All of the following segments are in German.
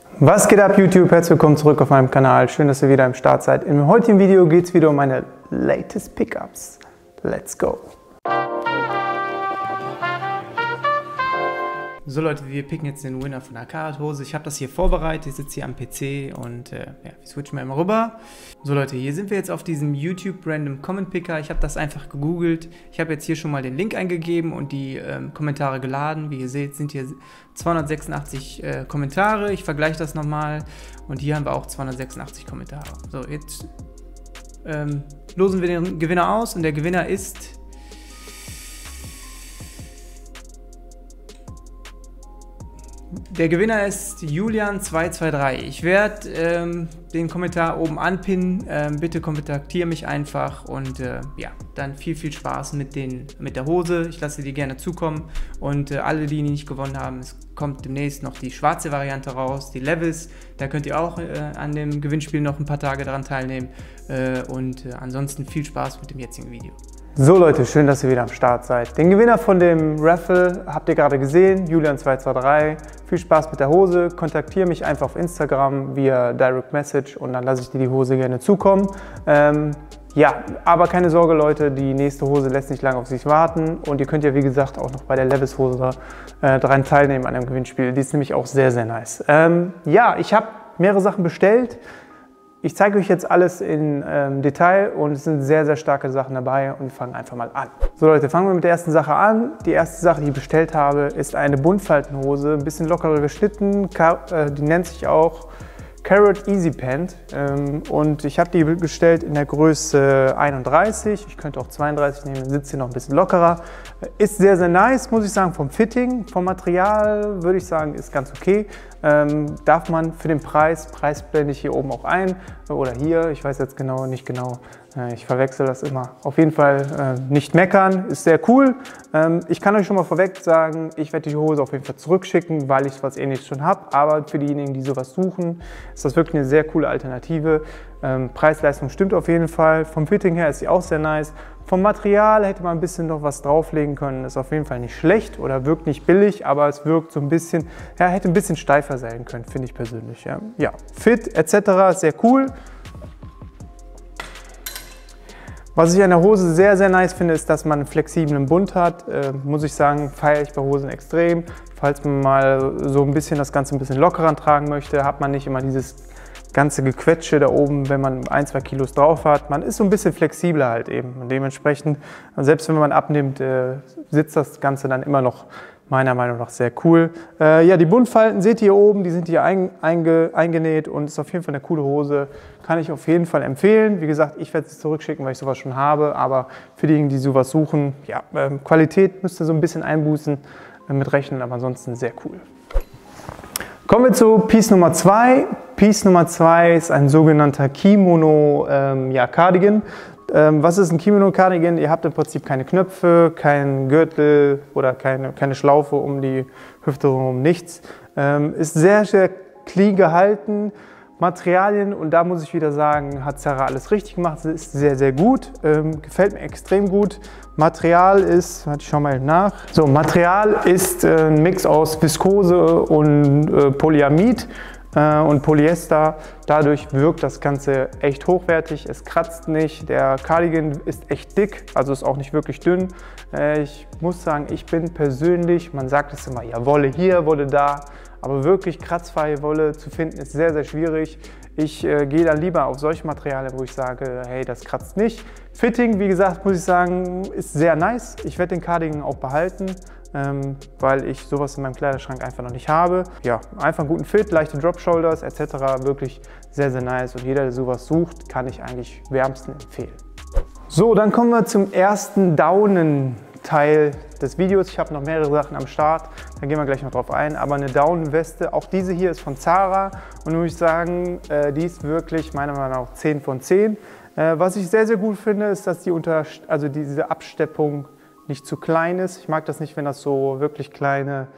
Was geht ab YouTube? Herzlich willkommen zurück auf meinem Kanal. Schön, dass ihr wieder am Start seid. Im heutigen Video geht es wieder um meine latest Pickups. Let's go! So Leute, wir picken jetzt den Winner von der Carhartt-Hose. Ich habe das hier vorbereitet, ich sitze hier am PC und ja, wir switchen mal immer rüber. So Leute, hier sind wir jetzt auf diesem YouTube Random Comment Picker. Ich habe das einfach gegoogelt. Ich habe jetzt hier schon mal den Link eingegeben und die Kommentare geladen. Wie ihr seht, sind hier 286 Kommentare. Ich vergleiche das nochmal und hier haben wir auch 286 Kommentare. So, jetzt losen wir den Gewinner aus und der Gewinner ist... Der Gewinner ist Julian223. Ich werde den Kommentar oben anpinnen. Bitte kontaktiere mich einfach und ja, dann viel Spaß mit der Hose. Ich lasse die gerne zukommen und alle, die nicht gewonnen haben, es kommt demnächst noch die schwarze Variante raus, die Levis. Da könnt ihr auch an dem Gewinnspiel noch ein paar Tage daran teilnehmen und ansonsten viel Spaß mit dem jetzigen Video. So Leute, schön, dass ihr wieder am Start seid. Den Gewinner von dem Raffle habt ihr gerade gesehen, Julian223. Viel Spaß mit der Hose. Kontaktiere mich einfach auf Instagram via Direct Message und dann lasse ich dir die Hose gerne zukommen. Ja, aber keine Sorge Leute, die nächste Hose lässt nicht lange auf sich warten und ihr könnt ja wie gesagt auch noch bei der Levis Hose daran teilnehmen an dem Gewinnspiel. Die ist nämlich auch sehr, sehr nice. Ja, ich habe mehrere Sachen bestellt. Ich zeige euch jetzt alles in Detail und es sind sehr, sehr starke Sachen dabei und wir fangen einfach mal an. So Leute, fangen wir mit der ersten Sache an. Die erste Sache, die ich bestellt habe, ist eine Buntfaltenhose, ein bisschen lockerer geschnitten, die nennt sich auch Carhartt Easy Pant und ich habe die bestellt in der Größe 31, ich könnte auch 32 nehmen, dann sitzt hier noch ein bisschen lockerer. Ist sehr, sehr nice, muss ich sagen, vom Fitting, vom Material würde ich sagen, ist ganz okay. Darf man für den Preis blende ich hier oben auch ein oder hier, ich weiß jetzt nicht genau, ich verwechsel das immer. Auf jeden Fall nicht meckern, ist sehr cool. Ich kann euch schon mal vorweg sagen, ich werde die Hose auf jeden Fall zurückschicken, weil ich was Ähnliches schon habe, aber für diejenigen, die sowas suchen, ist das wirklich eine sehr coole Alternative. Preis-Leistung stimmt auf jeden Fall, vom Fitting her ist sie auch sehr nice. Vom Material hätte man ein bisschen noch was drauflegen können, ist auf jeden Fall nicht schlecht oder wirkt nicht billig, aber es wirkt so ein bisschen, ja, hätte ein bisschen steifer sein können, finde ich persönlich. Ja, Fit etc. sehr cool. Was ich an der Hose sehr, sehr nice finde, ist, dass man einen flexiblen Bund hat. Muss ich sagen, feiere ich bei Hosen extrem. Falls man mal so ein bisschen das Ganze ein bisschen lockerer tragen möchte, hat man nicht immer dieses ganze Gequetsche da oben, wenn man 1-2 Kilos drauf hat. Man ist so ein bisschen flexibler halt eben. Und dementsprechend, selbst wenn man abnimmt, sitzt das Ganze dann immer noch meiner Meinung nach sehr cool. Ja, die Buntfalten seht ihr hier oben, die sind hier eingenäht und ist auf jeden Fall eine coole Hose. Kann ich auf jeden Fall empfehlen. Wie gesagt, ich werde sie zurückschicken, weil ich sowas schon habe, aber für diejenigen, die sowas suchen, ja, Qualität müsst ihr so ein bisschen einbußen mit rechnen, aber ansonsten sehr cool. Kommen wir zu Piece Nummer 2. Piece Nummer 2 ist ein sogenannter Kimono Cardigan. Was ist ein Kimono Cardigan? Ihr habt im Prinzip keine Knöpfe, keinen Gürtel oder keine Schlaufe um die Hüfte herum, nichts. Ist sehr, sehr clean gehalten. Materialien, und da muss ich wieder sagen, hat Zara alles richtig gemacht, ist sehr, sehr gut, gefällt mir extrem gut. Material ist, warte, ich schau mal nach. So, Material ist ein Mix aus Viskose und Polyamid und Polyester. Dadurch wirkt das Ganze echt hochwertig, es kratzt nicht. Der Cardigan ist echt dick, also ist auch nicht wirklich dünn. Ich muss sagen, ich bin persönlich, man sagt es immer, ja, Wolle hier, Wolle da. Aber wirklich kratzfreie Wolle zu finden ist sehr, sehr schwierig. Ich gehe dann lieber auf solche Materialien, wo ich sage, hey, das kratzt nicht. Fitting, wie gesagt, muss ich sagen, ist sehr nice. Ich werde den Cardigan auch behalten, weil ich sowas in meinem Kleiderschrank einfach noch nicht habe. Ja, einfach einen guten Fit, leichte Drop Shoulders etc. Wirklich sehr, sehr nice. Und jeder, der sowas sucht, kann ich eigentlich wärmsten empfehlen. So, dann kommen wir zum ersten Daunen-Teil des Videos. Ich habe noch mehrere Sachen am Start, da gehen wir gleich noch drauf ein, aber eine Daunenweste, auch diese hier ist von Zara und muss ich sagen, die ist wirklich meiner Meinung nach 10 von 10. Was ich sehr, sehr gut finde, ist, dass diese Absteppung nicht zu klein ist. Ich mag das nicht, wenn das so wirklich kleine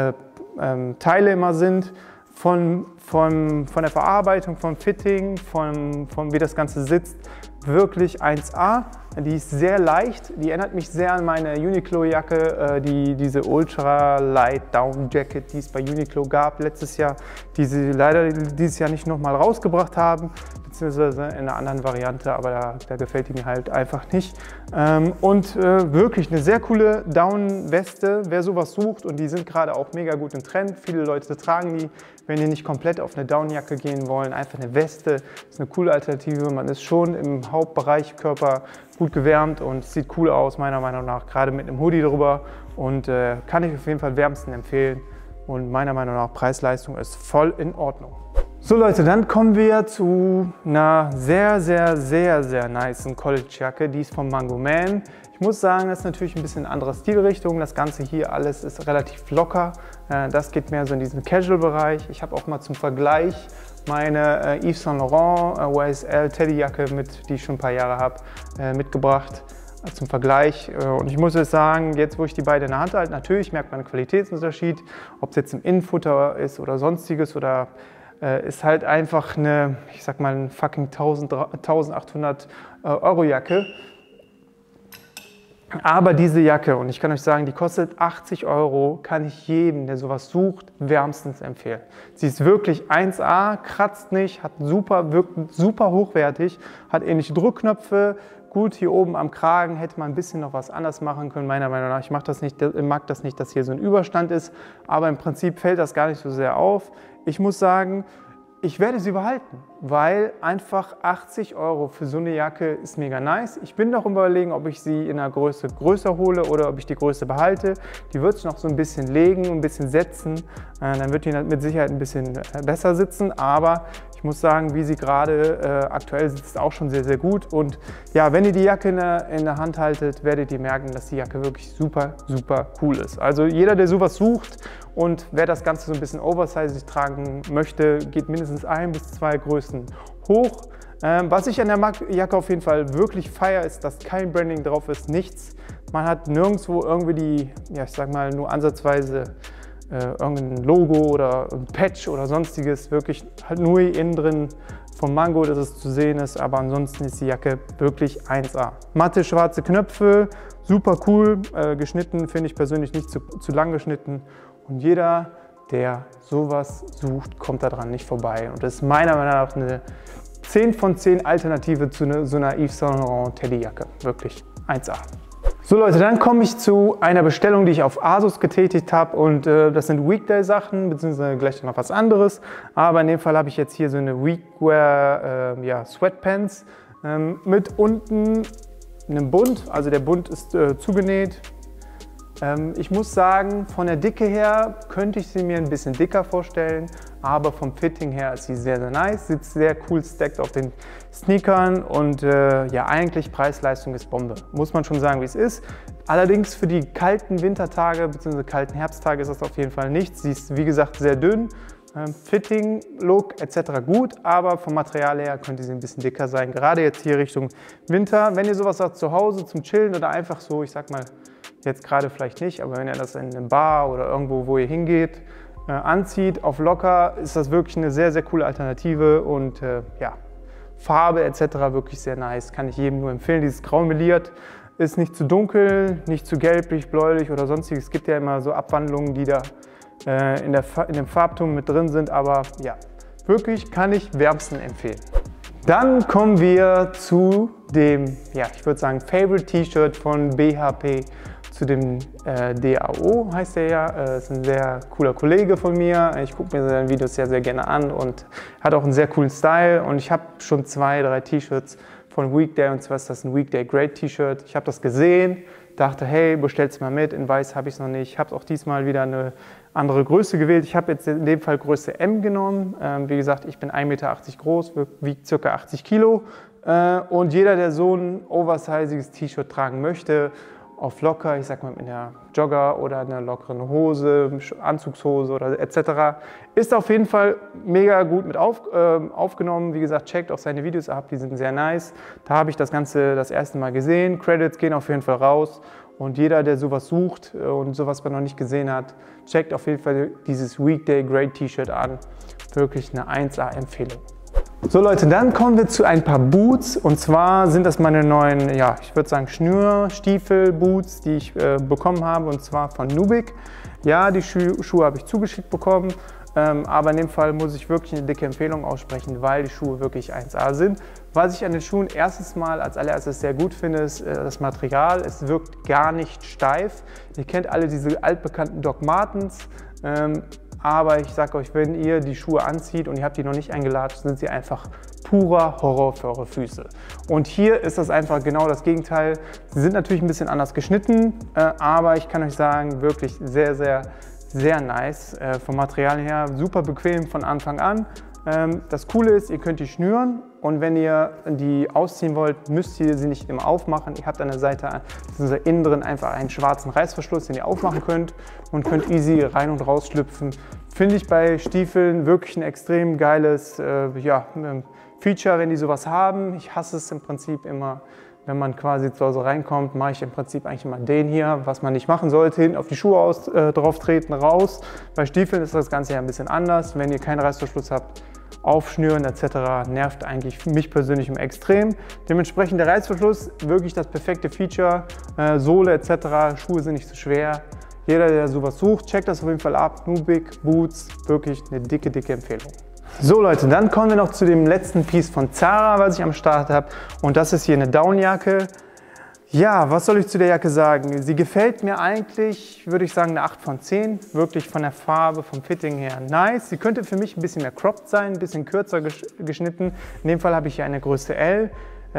Teile immer sind. Von der Verarbeitung, vom Fitting, von wie das Ganze sitzt, wirklich 1A. Die ist sehr leicht, die erinnert mich sehr an meine Uniqlo-Jacke, diese Ultra Light Down Jacket, die es bei Uniqlo gab letztes Jahr, die sie leider dieses Jahr nicht nochmal rausgebracht haben, beziehungsweise in einer anderen Variante, aber da gefällt die mir halt einfach nicht. Wirklich eine sehr coole Down-Weste, wer sowas sucht, und die sind gerade auch mega gut im Trend. Viele Leute tragen die, wenn die nicht komplett auf eine Downjacke gehen wollen. Einfach eine Weste ist eine coole Alternative. Man ist schon im Hauptbereich Körper gut gewärmt und sieht cool aus, meiner Meinung nach, gerade mit einem Hoodie drüber, und kann ich auf jeden Fall wärmsten empfehlen, und meiner Meinung nach Preis-Leistung ist voll in Ordnung. So Leute, dann kommen wir zu einer sehr, sehr, sehr, sehr nicen College-Jacke. Die ist von Mango Man. Ich muss sagen, das ist natürlich ein bisschen andere Stilrichtung. Das Ganze hier alles ist relativ locker. Das geht mehr so in diesen Casual-Bereich. Ich habe auch mal zum Vergleich meine Yves Saint Laurent YSL Teddy-Jacke, die ich schon ein paar Jahre habe, mitgebracht. Zum Vergleich, und ich muss jetzt sagen, jetzt wo ich die beiden in der Hand halte, natürlich merkt man einen Qualitätsunterschied, ob es jetzt im Innenfutter ist oder sonstiges, oder ist halt einfach eine, ich sag mal, eine fucking 1800 Euro Jacke. Aber diese Jacke, und ich kann euch sagen, die kostet 80 Euro, kann ich jedem, der sowas sucht, wärmstens empfehlen. Sie ist wirklich 1A, kratzt nicht, wirkt super hochwertig, hat ähnliche Druckknöpfe. Gut, hier oben am Kragen hätte man ein bisschen noch was anders machen können, meiner Meinung nach. Ich mag das nicht, dass hier so ein Überstand ist, aber im Prinzip fällt das gar nicht so sehr auf. Ich muss sagen, ich werde sie behalten, weil einfach 80 Euro für so eine Jacke ist mega nice. Ich bin noch im Überlegen, ob ich sie in einer Größe größer hole oder ob ich die Größe behalte. Die wird sich noch so ein bisschen legen, ein bisschen setzen. Dann wird die mit Sicherheit ein bisschen besser sitzen. Aber ich muss sagen, wie sie gerade aktuell sitzt, ist auch schon sehr, sehr gut. Und ja, wenn ihr die Jacke in der Hand haltet, werdet ihr merken, dass die Jacke wirklich super, super cool ist. Also jeder, der sowas sucht, und wer das Ganze so ein bisschen oversized tragen möchte, geht mindestens 1 bis 2 Größen hoch. Was ich an der Jacke auf jeden Fall wirklich feiere, ist, dass kein Branding drauf ist, nichts. Man hat nirgendwo irgendwie ich sag mal, nur ansatzweise irgendein Logo oder ein Patch oder sonstiges. Wirklich halt nur hier innen drin von Mango, dass es zu sehen ist, aber ansonsten ist die Jacke wirklich 1A. Matte schwarze Knöpfe, super cool, geschnitten finde ich persönlich nicht zu lang geschnitten. Und jeder, der sowas sucht, kommt daran nicht vorbei. Und das ist meiner Meinung nach eine 10 von 10 Alternative zu so einer Yves Saint Laurent Teddy-Jacke. Wirklich 1A. So Leute, dann komme ich zu einer Bestellung, die ich auf ASOS getätigt habe. Und das sind Weekday-Sachen, beziehungsweise gleich noch was anderes. Aber in dem Fall habe ich jetzt hier so eine Weekwear Sweatpants mit unten einem Bund. Also der Bund ist zugenäht. Ich muss sagen, von der Dicke her könnte ich sie mir ein bisschen dicker vorstellen, aber vom Fitting her ist sie sehr, sehr nice, sitzt sehr cool stacked auf den Sneakern, und ja, eigentlich Preis-Leistung ist Bombe, muss man schon sagen, wie es ist. Allerdings für die kalten Wintertage bzw. kalten Herbsttage ist das auf jeden Fall nichts. Sie ist, wie gesagt, sehr dünn. Fitting, Look etc. gut, aber vom Material her könnte sie ein bisschen dicker sein, gerade jetzt hier Richtung Winter. Wenn ihr sowas habt zu Hause zum Chillen oder einfach so, ich sag mal, jetzt gerade vielleicht nicht, aber wenn ihr das in einer Bar oder irgendwo, wo ihr hingeht, anzieht, auf locker, ist das wirklich eine sehr, sehr coole Alternative, und ja, Farbe etc. wirklich sehr nice, kann ich jedem nur empfehlen. Dieses Grau meliert ist nicht zu dunkel, nicht zu gelblich, bläulich oder sonstiges. Es gibt ja immer so Abwandlungen, die da in dem Farbton mit drin sind, aber ja, wirklich kann ich wärmsten empfehlen. Dann kommen wir zu dem, ja, ich würde sagen, Favorite T-Shirt von BHP, zu dem DAO heißt er ja. Ist ein sehr cooler Kollege von mir. Ich gucke mir seine Videos sehr, sehr gerne an und hat auch einen sehr coolen Style. Und ich habe schon 2, 3 T-Shirts von Weekday, und zwar ist das ein Weekday Great T-Shirt. Ich habe das gesehen, dachte, hey, bestell's mal mit. In weiß habe ich es noch nicht. Ich habe auch diesmal wieder eine andere Größe gewählt. Ich habe jetzt in dem Fall Größe M genommen. Wie gesagt, ich bin 1,80 Meter groß, wiegt ca. 80 Kilo. Und jeder, der so ein oversiziges T-Shirt tragen möchte, auf locker, ich sag mal mit einer Jogger oder einer lockeren Hose, Anzugshose oder etc., ist auf jeden Fall mega gut mit aufgenommen. Wie gesagt, checkt auch seine Videos ab, die sind sehr nice. Da habe ich das Ganze das erste Mal gesehen. Credits gehen auf jeden Fall raus. Und jeder, der sowas sucht und sowas noch nicht gesehen hat, checkt auf jeden Fall dieses Weekday Great T-Shirt an. Wirklich eine 1A-Empfehlung. So Leute, dann kommen wir zu ein paar Boots, und zwar sind das meine neuen, ja, ich würde sagen Schnürstiefel-Boots, die ich bekommen habe, und zwar von Nubic. Ja, die Schuhe habe ich zugeschickt bekommen, aber in dem Fall muss ich wirklich eine dicke Empfehlung aussprechen, weil die Schuhe wirklich 1A sind. Was ich an den Schuhen als allererstes sehr gut finde, ist das Material. Es wirkt gar nicht steif. Ihr kennt alle diese altbekannten Doc Martens. Aber ich sage euch, wenn ihr die Schuhe anzieht und ihr habt die noch nicht eingelatscht, sind sie einfach purer Horror für eure Füße. Und hier ist das einfach genau das Gegenteil. Sie sind natürlich ein bisschen anders geschnitten, aber ich kann euch sagen, wirklich sehr, sehr, sehr nice. Vom Material her super bequem von Anfang an. Das Coole ist, ihr könnt die schnüren, und wenn ihr die ausziehen wollt, müsst ihr sie nicht immer aufmachen. Ihr habt an der Seite, innen drin, einfach einen schwarzen Reißverschluss, den ihr aufmachen könnt und könnt easy rein und raus schlüpfen. Finde ich bei Stiefeln wirklich ein extrem geiles Feature, wenn die sowas haben. Ich hasse es im Prinzip immer, wenn man quasi zu Hause reinkommt, mache ich im Prinzip eigentlich immer den hier, was man nicht machen sollte, hinten auf die Schuhe drauf treten, raus. Bei Stiefeln ist das Ganze ja ein bisschen anders. Wenn ihr keinen Reißverschluss habt, aufschnüren etc. nervt eigentlich mich persönlich im Extrem. Dementsprechend der Reißverschluss, wirklich das perfekte Feature. Sohle etc. Schuhe sind nicht so schwer. Jeder, der sowas sucht, checkt das auf jeden Fall ab. Nubic Boots, wirklich eine dicke, dicke Empfehlung. So Leute, dann kommen wir noch zu dem letzten Piece von Zara, was ich am Start habe. Und das ist hier eine Downjacke. Ja, was soll ich zu der Jacke sagen? Sie gefällt mir eigentlich, würde ich sagen, eine 8 von 10. Wirklich von der Farbe, vom Fitting her nice. Sie könnte für mich ein bisschen mehr cropped sein, ein bisschen kürzer geschnitten. In dem Fall habe ich hier eine Größe L.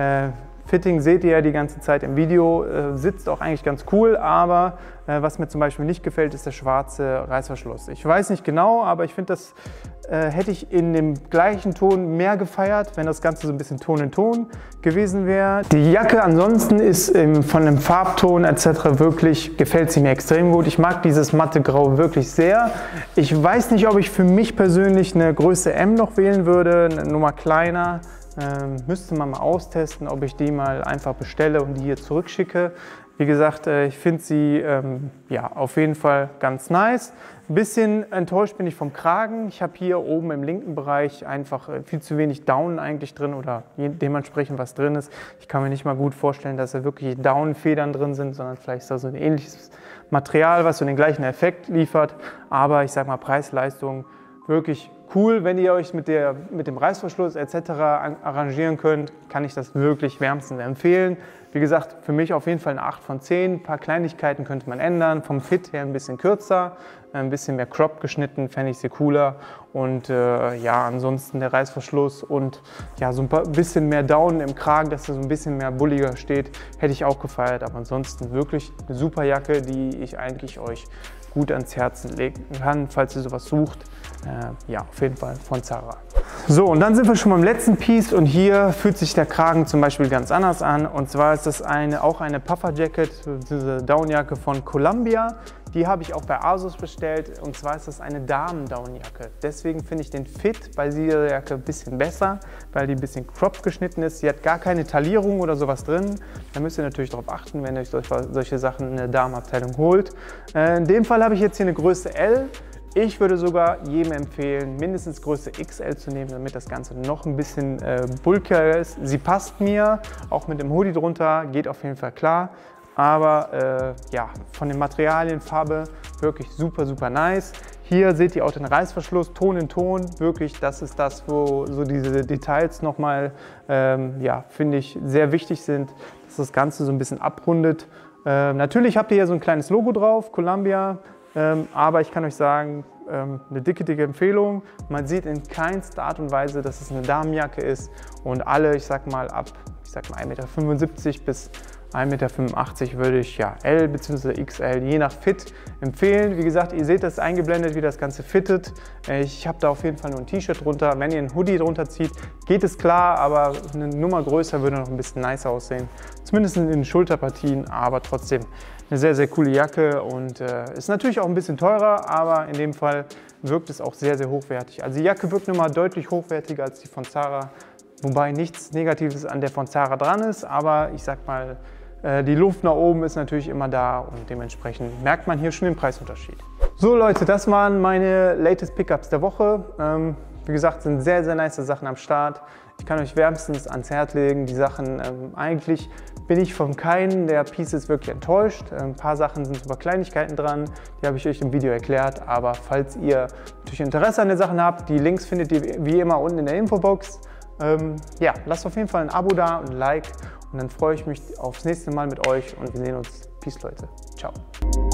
Fitting seht ihr ja die ganze Zeit im Video, sitzt auch eigentlich ganz cool, aber was mir zum Beispiel nicht gefällt, ist der schwarze Reißverschluss. Ich weiß nicht genau, aber ich finde, das hätte ich in dem gleichen Ton mehr gefeiert, wenn das Ganze so ein bisschen Ton in Ton gewesen wäre. Die Jacke ansonsten ist von dem Farbton etc. wirklich, gefällt sie mir extrem gut. Ich mag dieses matte Grau wirklich sehr. Ich weiß nicht, ob ich für mich persönlich eine Größe M noch wählen würde, eine Nummer kleiner. Müsste man mal austesten, ob ich die mal einfach bestelle und die hier zurückschicke. Wie gesagt, ich finde sie ja, auf jeden Fall ganz nice. Ein bisschen enttäuscht bin ich vom Kragen. Ich habe hier oben im linken Bereich einfach viel zu wenig Down eigentlich drin oder dementsprechend was drin ist. Ich kann mir nicht mal gut vorstellen, dass da wirklich Down-Federn drin sind, sondern vielleicht ist da so ein ähnliches Material, was so den gleichen Effekt liefert. Aber ich sage mal, Preis-Leistung wirklich cool. Wenn ihr euch mit dem Reißverschluss etc. arrangieren könnt, kann ich das wirklich wärmstens empfehlen. Wie gesagt, für mich auf jeden Fall eine 8 von 10. Ein paar Kleinigkeiten könnte man ändern. Vom Fit her ein bisschen kürzer, ein bisschen mehr Crop geschnitten, fände ich sie cooler. Und ja, ansonsten der Reißverschluss und ja, so ein bisschen mehr Down im Kragen, dass er so ein bisschen mehr bulliger steht, hätte ich auch gefeiert. Aber ansonsten wirklich eine super Jacke, die ich eigentlich euch gut ans Herzen legen kann, falls ihr sowas sucht. Ja, auf jeden Fall von Zara. So, und dann sind wir schon beim letzten Piece, und hier fühlt sich der Kragen zum Beispiel ganz anders an. Und zwar ist das auch eine Puffer Jacket, diese Downjacke von Columbia. Die habe ich auch bei ASOS bestellt, und zwar ist das eine Damen-Downjacke. Deswegen finde ich den Fit bei dieser Jacke ein bisschen besser, weil die ein bisschen cropped geschnitten ist. Sie hat gar keine Taillierung oder sowas drin. Da müsst ihr natürlich darauf achten, wenn ihr euch solche Sachen in der Damenabteilung holt. In dem Fall habe ich jetzt hier eine Größe L. Ich würde sogar jedem empfehlen, mindestens Größe XL zu nehmen, damit das Ganze noch ein bisschen bulkiger ist. Sie passt mir, auch mit dem Hoodie drunter, geht auf jeden Fall klar. Aber ja, von den Materialien, Farbe, wirklich super, super nice. Hier seht ihr auch den Reißverschluss, Ton in Ton. Wirklich, das ist das, wo so diese Details nochmal, ja, finde ich, sehr wichtig sind, dass das Ganze so ein bisschen abrundet. Natürlich habt ihr hier so ein kleines Logo drauf, Columbia. Aber ich kann euch sagen, eine dicke, dicke Empfehlung. Man sieht in keinster Art und Weise, dass es eine Damenjacke ist. Und alle, ich sag mal, ab 1,75 Meter bis 1,85 Meter würde ich ja L bzw. XL je nach Fit empfehlen. Wie gesagt, ihr seht das eingeblendet, wie das Ganze fittet. Ich habe da auf jeden Fall nur ein T-Shirt drunter. Wenn ihr einen Hoodie drunter zieht, geht es klar, aber eine Nummer größer würde noch ein bisschen nicer aussehen. Zumindest in den Schulterpartien, aber trotzdem eine sehr, sehr coole Jacke, und ist natürlich auch ein bisschen teurer, aber in dem Fall wirkt es auch sehr, sehr hochwertig. Also die Jacke wirkt nochmal deutlich hochwertiger als die von Zara, wobei nichts Negatives an der von Zara dran ist, aber ich sag mal, die Luft nach oben ist natürlich immer da, und dementsprechend merkt man hier schon den Preisunterschied. So Leute, das waren meine latest Pickups der Woche. Wie gesagt, sind sehr, sehr nice Sachen am Start. Ich kann euch wärmstens ans Herz legen, die Sachen. Eigentlich bin ich von keinem der Pieces wirklich enttäuscht. Ein paar Sachen sind sogar Kleinigkeiten dran, die habe ich euch im Video erklärt. Aber falls ihr natürlich Interesse an den Sachen habt, die Links findet ihr wie immer unten in der Infobox. Ja, lasst auf jeden Fall ein Abo da und ein Like und dann freue ich mich aufs nächste Mal mit euch und wir sehen uns. Peace, Leute. Ciao.